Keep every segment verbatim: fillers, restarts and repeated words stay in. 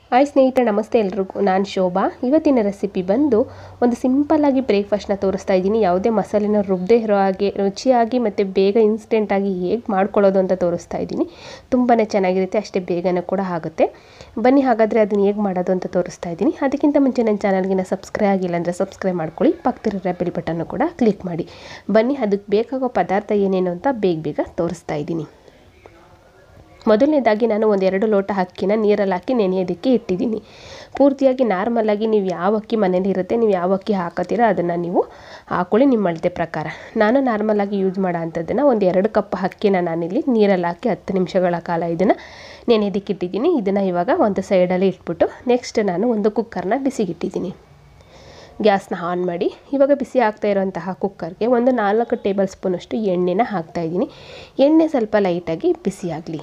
Hi ಸ್ನೇಹಿತರೆ, ನಮಸ್ತೆ ಎಲ್ರಿಗೂ. ನಾನು ಶೋಭಾ. ಇವತ್ತಿನ ರೆಸಿಪಿ ಬಂದು ಒಂದು ಸಿಂಪಲ್ಲಾಗಿ ಬ್ರೇಕ್ಫಾಸ್ಟ್ನ ತೋರಿಸ್ತಾ ಇದ್ದೀನಿ. ಯಾವುದೇ ಮಸಾಲೆನ ರುಬ್ಬದೇ ಇರೋ ಹಾಗೆ ರುಚಿಯಾಗಿ ಮತ್ತು ಬೇಗ ಇನ್ಸ್ಟೆಂಟಾಗಿ ಹೇಗೆ ಮಾಡ್ಕೊಳ್ಳೋದು ಅಂತ ತೋರಿಸ್ತಾ ಇದ್ದೀನಿ. ತುಂಬಾ ಚೆನ್ನಾಗಿರುತ್ತೆ, ಅಷ್ಟೇ ಬೇಗನೆ ಕೂಡ ಆಗುತ್ತೆ. ಬನ್ನಿ ಹಾಗಾದರೆ ಅದನ್ನು ಹೇಗೆ ಮಾಡೋದು ಅಂತ ತೋರಿಸ್ತಾ ಇದ್ದೀನಿ. ಅದಕ್ಕಿಂತ ಮುಂಚೆ ನನ್ನ ಚಾನಲ್ಗೆ ಸಬ್ಸ್ಕ್ರೈಬ್ ಆಗಿಲ್ಲ ಅಂದರೆ ಸಬ್ಸ್ಕ್ರೈಬ್ ಮಾಡ್ಕೊಳ್ಳಿ, ಪಕ್ಕದಲ್ಲಿರೋ ಬೆಲ್ ಬಟನ್ನು ಕೂಡ ಕ್ಲಿಕ್ ಮಾಡಿ. ಬನ್ನಿ ಅದಕ್ಕೆ ಬೇಕಾಗೋ ಪದಾರ್ಥ ಏನೇನು ಅಂತ ಬೇಗ ಬೇಗ ತೋರಿಸ್ತಾ ಇದ್ದೀನಿ. ಮೊದಲನೇದಾಗಿ ನಾನು ಒಂದೆರಡು ಲೋಟ ಅಕ್ಕಿನ ನೀರಲ್ಲಿ ಹಾಕಿ ನೆನೆಯೋದಕ್ಕೆ ಇಟ್ಟಿದ್ದೀನಿ. ಪೂರ್ತಿಯಾಗಿ ನಾರ್ಮಲಾಗಿ ನೀವು ಯಾವ ಅಕ್ಕಿ ಮನೇಲಿ ಇರುತ್ತೆ, ನೀವು ಯಾವ ಅಕ್ಕಿ ಹಾಕೋತೀರ ಅದನ್ನು ನೀವು ಹಾಕೊಳ್ಳಿ ನಿಮ್ಮ ಅಳತೆ ಪ್ರಕಾರ. ನಾನು ನಾರ್ಮಲಾಗಿ ಯೂಸ್ ಮಾಡೋ ಅಂಥದ್ದನ್ನು ಒಂದು ಎರಡು ಕಪ್ ಅಕ್ಕಿನ ನಾನಿಲ್ಲಿ ನೀರಲ್ಲಿ ಹಾಕಿ ಹತ್ತು ನಿಮಿಷಗಳ ಕಾಲ ಇದನ್ನು ನೆನೆಯೋದಕ್ಕೆ ಇಟ್ಟಿದ್ದೀನಿ. ಇದನ್ನು ಇವಾಗ ಒಂದು ಸೈಡಲ್ಲಿ ಇಟ್ಬಿಟ್ಟು ನೆಕ್ಸ್ಟ್ ನಾನು ಒಂದು ಕುಕ್ಕರ್ನ ಬಿಸಿಗಿಟ್ಟಿದ್ದೀನಿ. ಗ್ಯಾಸ್ನ ಆನ್ ಮಾಡಿ ಇವಾಗ ಬಿಸಿ ಆಗ್ತಾ ಇರೋಂತಹ ಕುಕ್ಕರ್ಗೆ ಒಂದು ನಾಲ್ಕು ಟೇಬಲ್ ಸ್ಪೂನಷ್ಟು ಎಣ್ಣೆನ ಹಾಕ್ತಾಯಿದ್ದೀನಿ. ಎಣ್ಣೆ ಸ್ವಲ್ಪ ಲೈಟಾಗಿ ಬಿಸಿ ಆಗಲಿ.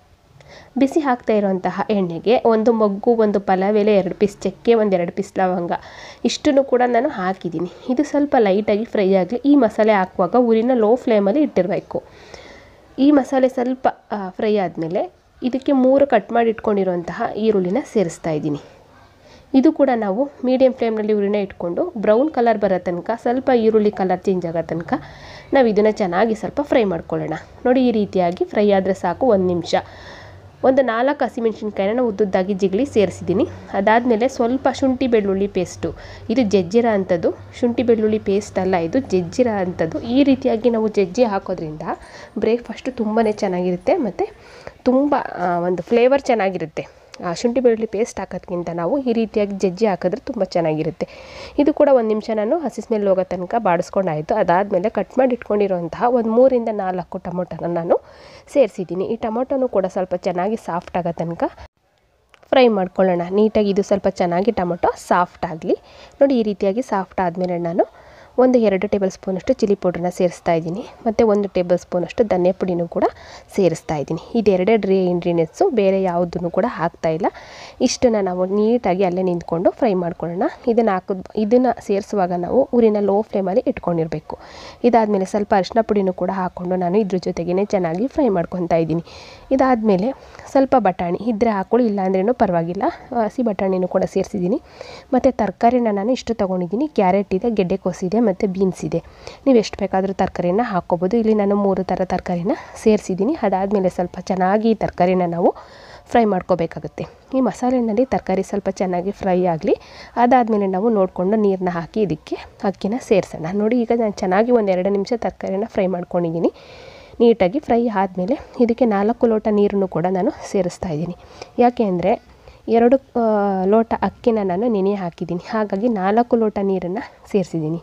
ಬಿಸಿ ಹಾಕ್ತಾ ಇರೋಂತಹ ಎಣ್ಣೆಗೆ ಒಂದು ಮೊಗ್ಗು, ಒಂದು ಪಲಾವ್ ಎಲೆ, ಎರಡು ಪೀಸ್ ಚಕ್ಕೆ, ಒಂದೆರಡು ಪೀಸ್ ಲವಂಗ ಇಷ್ಟನ್ನು ಕೂಡ ನಾನು ಹಾಕಿದ್ದೀನಿ. ಇದು ಸ್ವಲ್ಪ ಲೈಟಾಗಿ ಫ್ರೈ ಆಗಲಿ. ಈ ಮಸಾಲೆ ಹಾಕುವಾಗ ಉರಿನ ಲೋ ಫ್ಲೇಮಲ್ಲಿ ಇಟ್ಟಿರಬೇಕು. ಈ ಮಸಾಲೆ ಸ್ವಲ್ಪ ಫ್ರೈ ಆದಮೇಲೆ ಇದಕ್ಕೆ ಮೂರು ಕಟ್ ಮಾಡಿ ಇಟ್ಕೊಂಡಿರುವಂತಹ ಈರುಳ್ಳಿನ ಸೇರಿಸ್ತಾ ಇದ್ದೀನಿ. ಇದು ಕೂಡ ನಾವು ಮೀಡಿಯಮ್ ಫ್ಲೇಮ್ನಲ್ಲಿ ಉರಿನ ಇಟ್ಕೊಂಡು ಬ್ರೌನ್ ಕಲರ್ ಬರೋ ತನಕ, ಸ್ವಲ್ಪ ಈರುಳ್ಳಿ ಕಲರ್ ಚೇಂಜ್ ಆಗೋ ತನಕ ನಾವು ಇದನ್ನು ಚೆನ್ನಾಗಿ ಸ್ವಲ್ಪ ಫ್ರೈ ಮಾಡ್ಕೊಳ್ಳೋಣ. ನೋಡಿ, ಈ ರೀತಿಯಾಗಿ ಫ್ರೈ ಆದರೆ ಸಾಕು. ಒಂದು ನಿಮಿಷ ಒಂದು ನಾಲ್ಕು ಹಸಿಮೆಣ್ಸಿನ್ಕಾಯಿನ ಉದ್ದುದ್ದಾಗಿ ಜಿಗಳಿ ಸೇರಿಸಿದ್ದೀನಿ. ಅದಾದಮೇಲೆ ಸ್ವಲ್ಪ ಶುಂಠಿ ಬೆಳ್ಳುಳ್ಳಿ ಪೇಸ್ಟು, ಇದು ಜಜ್ಜಿರೋ ಅಂಥದ್ದು, ಶುಂಠಿ ಬೆಳ್ಳುಳ್ಳಿ ಪೇಸ್ಟ್ ಅಲ್ಲ, ಇದು ಜಜ್ಜಿರೋ ಅಂಥದ್ದು. ಈ ರೀತಿಯಾಗಿ ನಾವು ಜಜ್ಜಿ ಹಾಕೋದ್ರಿಂದ ಬ್ರೇಕ್ಫಾಸ್ಟು ತುಂಬಾ ಚೆನ್ನಾಗಿರುತ್ತೆ ಮತ್ತು ತುಂಬ ಒಂದು ಫ್ಲೇವರ್ ಚೆನ್ನಾಗಿರುತ್ತೆ. ಶುಂಠಿ ಬೆಳ್ಳುಳ್ಳಿ ಪೇಸ್ಟ್ ಹಾಕೋದ್ಕಿಂತ ನಾವು ಈ ರೀತಿಯಾಗಿ ಜಜ್ಜಿ ಹಾಕಿದ್ರೆ ತುಂಬ ಚೆನ್ನಾಗಿರುತ್ತೆ. ಇದು ಕೂಡ ಒಂದು ನಿಮಿಷ ನಾನು ಹಸಿ ಸ್ಮೆಲ್ ಹೋಗೋ ತನಕ ಬಾಡಿಸ್ಕೊಂಡಾಯಿತು. ಅದಾದಮೇಲೆ ಕಟ್ ಮಾಡಿ ಇಟ್ಕೊಂಡಿರೋಂತಹ ಒಂದು ಮೂರಿಂದ ನಾಲ್ಕು ಟೊಮೊಟೊನ ನಾನು ಸೇರಿಸಿದ್ದೀನಿ. ಈ ಟೊಮೊಟೊನೂ ಕೂಡ ಸ್ವಲ್ಪ ಚೆನ್ನಾಗಿ ಸಾಫ್ಟ್ ಆಗೋ ತನಕ ಫ್ರೈ ಮಾಡ್ಕೊಳ್ಳೋಣ. ನೀಟಾಗಿ ಇದು ಸ್ವಲ್ಪ ಚೆನ್ನಾಗಿ ಟೊಮೊಟೊ ಸಾಫ್ಟ್ ಆಗಲಿ. ನೋಡಿ, ಈ ರೀತಿಯಾಗಿ ಸಾಫ್ಟ್ ಆದಮೇಲೆ ನಾನು ಒಂದು ಎರಡು ಟೇಬಲ್ ಸ್ಪೂನಷ್ಟು ಚಿಲ್ಲಿ ಪೌಡ್ರನ್ನ ಸೇರಿಸ್ತಾ ಇದ್ದೀನಿ ಮತ್ತು ಒಂದು ಟೇಬಲ್ ಸ್ಪೂನಷ್ಟು ಧನಿಯಾ ಪುಡಿನೂ ಕೂಡ ಸೇರಿಸ್ತಾ ಇದ್ದೀನಿ. ಇದೆರಡೇ ಡ್ರೈ ಇಂಗ್ರೀಡಿಯೆಂಟ್ಸು, ಬೇರೆ ಯಾವುದನ್ನು ಕೂಡ ಹಾಕ್ತಾಯಿಲ್ಲ. ಇಷ್ಟನ್ನು ನಾವು ನೀಟಾಗಿ ಅಲ್ಲೇ ನಿಂತ್ಕೊಂಡು ಫ್ರೈ ಮಾಡ್ಕೊಳ್ಳೋಣ. ಇದನ್ನು ಹಾಕಿದ್ ಇದನ್ನು ಸೇರಿಸುವಾಗ ನಾವು ಊರಿನ ಲೋ ಫ್ಲೇಮಲ್ಲಿ ಇಟ್ಕೊಂಡಿರಬೇಕು. ಇದಾದಮೇಲೆ ಸ್ವಲ್ಪ ಅರಿಶಿನ ಪುಡಿನೂ ಕೂಡ ಹಾಕ್ಕೊಂಡು ನಾನು ಇದ್ರ ಜೊತೆಗೇ ಚೆನ್ನಾಗಿ ಫ್ರೈ ಮಾಡ್ಕೊತಾ ಇದ್ದೀನಿ. ಇದಾದಮೇಲೆ ಸ್ವಲ್ಪ ಬಟಾಣಿ ಇದ್ದರೆ ಹಾಕ್ಕೊಳ್ಳಿ, ಇಲ್ಲ ಅಂದ್ರೇನು ಪರವಾಗಿಲ್ಲ. ಹಸಿ ಬಟಾಣಿನೂ ಕೂಡ ಸೇರಿಸಿದ್ದೀನಿ. ಮತ್ತು ತರಕಾರಿನ ನಾನು ಇಷ್ಟು ತೊಗೊಂಡಿದ್ದೀನಿ. ಕ್ಯಾರೆಟ್ ಇದೆ, ಗೆಡ್ಡೆಕೋಸು ಇದೆ ಮತ್ತು ಬೀನ್ಸ್ ಇದೆ. ನೀವು ಎಷ್ಟು ಬೇಕಾದರೂ ತರಕಾರಿನ ಹಾಕ್ಕೋಬೋದು. ಇಲ್ಲಿ ನಾನು ಮೂರು ಥರ ತರಕಾರಿನ ಸೇರಿಸಿದ್ದೀನಿ. ಅದಾದಮೇಲೆ ಸ್ವಲ್ಪ ಚೆನ್ನಾಗಿ ಈ ತರಕಾರಿನ ನಾವು ಫ್ರೈ ಮಾಡ್ಕೋಬೇಕಾಗುತ್ತೆ. ಈ ಮಸಾಲೆಯಲ್ಲಿ ತರಕಾರಿ ಸ್ವಲ್ಪ ಚೆನ್ನಾಗಿ ಫ್ರೈ ಆಗಲಿ. ಅದಾದಮೇಲೆ ನಾವು ನೋಡಿಕೊಂಡು ನೀರನ್ನ ಹಾಕಿ ಇದಕ್ಕೆ ಅಕ್ಕಿನ ಸೇರಿಸೋಣ. ನೋಡಿ, ಈಗ ನಾನು ಚೆನ್ನಾಗಿ ಒಂದು ಎರಡು ನಿಮಿಷ ತರಕಾರಿನ ಫ್ರೈ ಮಾಡ್ಕೊಂಡಿದ್ದೀನಿ. ನೀಟಾಗಿ ಫ್ರೈ ಆದಮೇಲೆ ಇದಕ್ಕೆ ನಾಲ್ಕು ಲೋಟ ನೀರನ್ನು ಕೂಡ ನಾನು ಸೇರಿಸ್ತಾ ಇದ್ದೀನಿ. ಯಾಕೆ ಅಂದರೆ ಎರಡು ಲೋಟ ಅಕ್ಕಿನ ನಾನು ನೆನೆ ಹಾಕಿದ್ದೀನಿ, ಹಾಗಾಗಿ ನಾಲ್ಕು ಲೋಟ ನೀರನ್ನು ಸೇರಿಸಿದ್ದೀನಿ.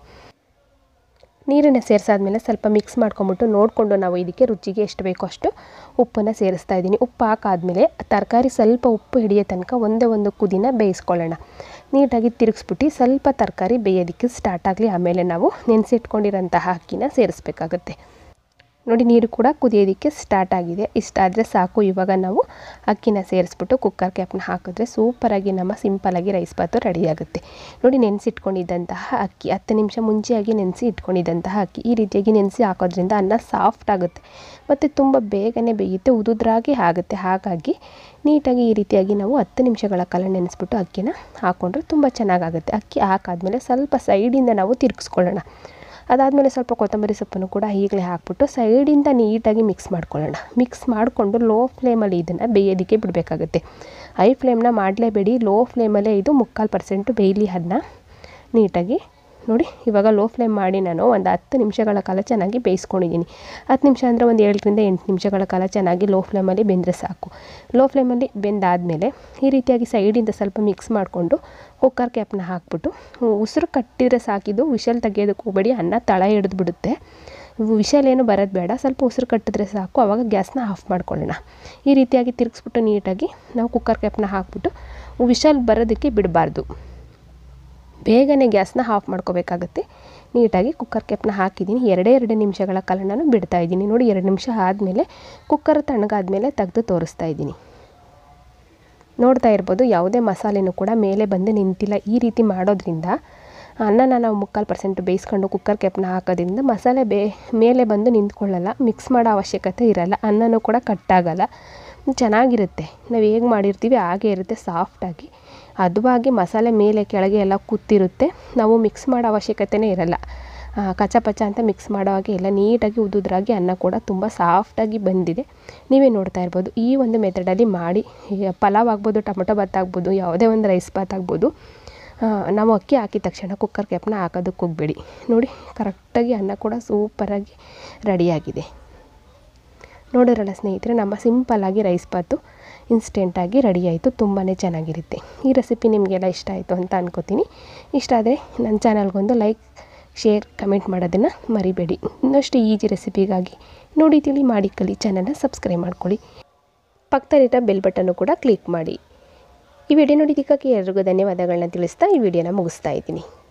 ನೀರನ್ನು ಸೇರಿಸಾದ್ಮೇಲೆ ಸ್ವಲ್ಪ ಮಿಕ್ಸ್ ಮಾಡ್ಕೊಂಬಿಟ್ಟು ನೋಡಿಕೊಂಡು ನಾವು ಇದಕ್ಕೆ ರುಚಿಗೆ ಎಷ್ಟು ಬೇಕೋ ಅಷ್ಟು ಉಪ್ಪನ್ನು ಸೇರಿಸ್ತಾ ಇದ್ದೀನಿ. ಉಪ್ಪು ಹಾಕಾದ್ಮೇಲೆ ತರಕಾರಿ ಸ್ವಲ್ಪ ಉಪ್ಪು ಹಿಡಿಯೋ ತನಕ ಒಂದೇ ಒಂದು ಕುದಿನ ಬೇಯಿಸ್ಕೊಳ್ಳೋಣ. ನೀಟಾಗಿ ತಿರುಗಿಸ್ಬಿಟ್ಟು ಸ್ವಲ್ಪ ತರಕಾರಿ ಬೇಯೋದಕ್ಕೆ ಸ್ಟಾರ್ಟ್ ಆಗಲಿ. ಆಮೇಲೆ ನಾವು ನೆನೆಸಿಟ್ಕೊಂಡಿರೋಂತಹ ಅಕ್ಕಿನ ಸೇರಿಸ್ಬೇಕಾಗತ್ತೆ. ನೋಡಿ, ನೀರು ಕೂಡ ಕುದಿಯೋದಕ್ಕೆ ಸ್ಟಾರ್ಟ್ ಆಗಿದೆ. ಇಷ್ಟಾದರೆ ಸಾಕು. ಇವಾಗ ನಾವು ಅಕ್ಕಿನ ಸೇರಿಸ್ಬಿಟ್ಟು ಕುಕ್ಕರ್ ಕ್ಯಾಪ್ನ ಹಾಕಿದ್ರೆ ಸೂಪರಾಗಿ ನಮ್ಮ ಸಿಂಪಲಾಗಿ ರೈಸ್ ಬಾತು ರೆಡಿಯಾಗುತ್ತೆ. ನೋಡಿ, ನೆನೆಸಿಟ್ಕೊಂಡಿದ್ದಂತಹ ಅಕ್ಕಿ ಹತ್ತು ನಿಮಿಷ ಮುಂಚೆಯಾಗಿ ನೆನೆಸಿ ಇಟ್ಕೊಂಡಿದ್ದಂತಹ ಅಕ್ಕಿ ಈ ರೀತಿಯಾಗಿ ನೆನೆಸಿ ಹಾಕೋದ್ರಿಂದ ಅನ್ನ ಸಾಫ್ಟ್ ಆಗುತ್ತೆ ಮತ್ತು ತುಂಬ ಬೇಗನೆ ಬೇಯುತ್ತೆ, ಉದುದ್ರಾಗಿ ಆಗುತ್ತೆ. ಹಾಗಾಗಿ ನೀಟಾಗಿ ಈ ರೀತಿಯಾಗಿ ನಾವು ಹತ್ತು ನಿಮಿಷಗಳ ಕಾಲ ನೆನೆಸ್ಬಿಟ್ಟು ಅಕ್ಕಿನ ಹಾಕ್ಕೊಂಡ್ರೆ ತುಂಬ ಚೆನ್ನಾಗಾಗುತ್ತೆ. ಅಕ್ಕಿ ಹಾಕಾದ್ಮೇಲೆ ಸ್ವಲ್ಪ ಸೈಡಿಂದ ನಾವು ತಿರುಗಿಸ್ಕೊಳ್ಳೋಣ. ಅದಾದಮೇಲೆ ಸ್ವಲ್ಪ ಕೊತ್ತಂಬರಿ ಸೊಪ್ಪನ್ನು ಕೂಡ ಈಗಲೇ ಹಾಕ್ಬಿಟ್ಟು ಸೈಡಿಂದ ನೀಟಾಗಿ ಮಿಕ್ಸ್ ಮಾಡ್ಕೊಳ್ಳೋಣ. ಮಿಕ್ಸ್ ಮಾಡಿಕೊಂಡು ಲೋ ಫ್ಲೇಮಲ್ಲಿ ಇದನ್ನು ಬೇಯೋದಕ್ಕೆ ಬಿಡಬೇಕಾಗುತ್ತೆ. ಹೈ ಫ್ಲೇಮ್ನ ಮಾಡಲೇಬೇಡಿ, ಲೋ ಫ್ಲೇಮಲ್ಲೇ ಇದು ಮುಕ್ಕಾಲು ಪರ್ಸೆಂಟು ಬೇಯಲಿ ಅನ್ನ ನೀಟಾಗಿ. ನೋಡಿ, ಇವಾಗ ಲೋ ಫ್ಲೇಮ್ ಮಾಡಿ ನಾನು ಒಂದು ಹತ್ತು ನಿಮಿಷಗಳ ಕಾಲ ಚೆನ್ನಾಗಿ ಬೇಯಿಸ್ಕೊಂಡಿದ್ದೀನಿ. ಹತ್ತು ನಿಮಿಷ ಅಂದರೆ ಒಂದು ಏಳರಿಂದ ಎಂಟು ನಿಮಿಷಗಳ ಕಾಲ ಚೆನ್ನಾಗಿ ಲೋ ಫ್ಲೇಮಲ್ಲಿ ಬೆಂದರೆ ಸಾಕು. ಲೋ ಫ್ಲೇಮಲ್ಲಿ ಬೆಂದಾದಮೇಲೆ ಈ ರೀತಿಯಾಗಿ ಸೈಡಿಂದ ಸ್ವಲ್ಪ ಮಿಕ್ಸ್ ಮಾಡಿಕೊಂಡು ಕುಕ್ಕರ್ ಕ್ಯಾಪ್ನ ಹಾಕ್ಬಿಟ್ಟು ಉಸಿರು ಕಟ್ಟಿದರೆ ಸಾಕಿದ್ದು, ವಿಷಲ್ ತೆಗೆಯೋದಕ್ಕೆ ಹೋಗಬೇಡಿ, ಅನ್ನ ತಳ ಹಿಡಿದು ಬಿಡುತ್ತೆ. ವಿಷಲ್ ಏನು ಬರೋದು ಬೇಡ, ಸ್ವಲ್ಪ ಉಸಿರು ಕಟ್ಟಿದ್ರೆ ಸಾಕು. ಆವಾಗ ಗ್ಯಾಸ್ನ ಆಫ್ ಮಾಡ್ಕೊಳ್ಳೋಣ. ಈ ರೀತಿಯಾಗಿ ತಿರುಗಿಸ್ಬಿಟ್ಟು ನೀಟಾಗಿ ನಾವು ಕುಕ್ಕರ್ ಕ್ಯಾಪ್ನ ಹಾಕ್ಬಿಟ್ಟು ವಿಷಲ್ ಬರೋದಕ್ಕೆ ಬಿಡಬಾರ್ದು, ಬೇಗನೆ ಗ್ಯಾಸ್ನ ಆಫ್ ಮಾಡ್ಕೋಬೇಕಾಗತ್ತೆ. ನೀಟಾಗಿ ಕುಕ್ಕರ್ ಕ್ಯಾಪ್ನ ಹಾಕಿದ್ದೀನಿ. ಎರಡೇ ಎರಡು ನಿಮಿಷಗಳ ಕಾಲ ನಾನು ಬಿಡ್ತಾ ಇದ್ದೀನಿ. ನೋಡಿ, ಎರಡು ನಿಮಿಷ ಆದಮೇಲೆ ಕುಕ್ಕರ್ ತಣ್ಣಗಾದ್ಮೇಲೆ ತೆಗೆದು ತೋರಿಸ್ತಾ ಇದ್ದೀನಿ. ನೋಡ್ತಾ ಇರ್ಬೋದು, ಯಾವುದೇ ಮಸಾಲೆನೂ ಕೂಡ ಮೇಲೆ ಬಂದು ನಿಂತಿಲ್ಲ. ಈ ರೀತಿ ಮಾಡೋದ್ರಿಂದ ಅನ್ನನ ನಾವು ಮುಕ್ಕಾಲು ಪರ್ಸೆಂಟ್ ಬೇಯಿಸ್ಕೊಂಡು ಕುಕ್ಕರ್ ಕ್ಯಾಪ್ನ ಹಾಕೋದ್ರಿಂದ ಮಸಾಲೆ ಬೇ ಮೇಲೆ ಬಂದು ನಿಂತ್ಕೊಳ್ಳಲ್ಲ, ಮಿಕ್ಸ್ ಮಾಡೋ ಅವಶ್ಯಕತೆ ಇರಲ್ಲ, ಅನ್ನನೂ ಕೂಡ ಕಟ್ಟಾಗಲ್ಲ ಚೆನ್ನಾಗಿರುತ್ತೆ. ನಾವು ಹೇಗೆ ಮಾಡಿರ್ತೀವಿ ಹಾಗೇ ಇರುತ್ತೆ, ಸಾಫ್ಟಾಗಿ ಹದವಾಗಿ ಮಸಾಲೆ ಮೇಲೆ ಕೆಳಗೆ ಎಲ್ಲ ಕೂತಿರುತ್ತೆ. ನಾವು ಮಿಕ್ಸ್ ಮಾಡೋ ಅವಶ್ಯಕತೆಯೇ ಇರಲ್ಲ. ಕಚ ಪಚ ಅಂತ ಮಿಕ್ಸ್ ಮಾಡೋ ಹಾಗೆ ಎಲ್ಲ ನೀಟಾಗಿ ಉದುದ್ರಾಗಿ ಅನ್ನ ಕೂಡ ತುಂಬ ಸಾಫ್ಟಾಗಿ ಬಂದಿದೆ. ನೀವೇ ನೋಡ್ತಾ ಇರ್ಬೋದು. ಈ ಒಂದು ಮೆಥಡಲ್ಲಿ ಮಾಡಿ, ಪಲಾವ್ ಆಗ್ಬೋದು, ಟೊಮೊಟೊ ಬಾತ್ ಆಗ್ಬೋದು, ಯಾವುದೇ ಒಂದು ರೈಸ್ ಬಾತ್ ಆಗ್ಬೋದು, ನಾವು ಅಕ್ಕಿ ಹಾಕಿದ ತಕ್ಷಣ ಕುಕ್ಕರ್ ಕ್ಯಾಪ್ನ ಹಾಕೋದಕ್ಕೆ ಹೋಗಬೇಡಿ. ನೋಡಿ ಕರೆಕ್ಟಾಗಿ ಅನ್ನ ಕೂಡ ಸೂಪರಾಗಿ ರೆಡಿಯಾಗಿದೆ. ನೋಡಿದ್ರಲ್ಲ ಸ್ನೇಹಿತರೆ, ನಮ್ಮ ಸಿಂಪಲ್ಲಾಗಿ ರೈಸ್ ಬಾತು ಇನ್ಸ್ಟೆಂಟಾಗಿ ರೆಡಿ ಆಯಿತು. ತುಂಬಾ ಚೆನ್ನಾಗಿರುತ್ತೆ. ಈ ರೆಸಿಪಿ ನಿಮಗೆಲ್ಲ ಇಷ್ಟ ಆಯಿತು ಅಂತ ಅನ್ಕೋತೀನಿ. ಇಷ್ಟ ಆದರೆ ನನ್ನ ಚಾನಲ್ಗೊಂದು ಲೈಕ್, ಶೇರ್, ಕಮೆಂಟ್ ಮಾಡೋದನ್ನು ಮರಿಬೇಡಿ. ಇನ್ನಷ್ಟು ಈಜಿ ರೆಸಿಪಿಗಾಗಿ ನೋಡಿ ತಿಳಿ ಮಾಡಿ ಕಲಿ ಚಾನಲ್ನ ಸಬ್ಸ್ಕ್ರೈಬ್ ಮಾಡ್ಕೊಳ್ಳಿ. ಪಕ್ಕದಲ್ಲಿರೋ ಬೆಲ್ ಬಟನ್ನು ಕೂಡ ಕ್ಲಿಕ್ ಮಾಡಿ. ಈ ವಿಡಿಯೋ ನೋಡಿದ್ದಕ್ಕಾಗಿ ಎಲ್ರಿಗೂ ಧನ್ಯವಾದಗಳನ್ನ ತಿಳಿಸ್ತಾ ಈ ವಿಡಿಯೋನ ಮುಗಿಸ್ತಾ ಇದ್ದೀನಿ.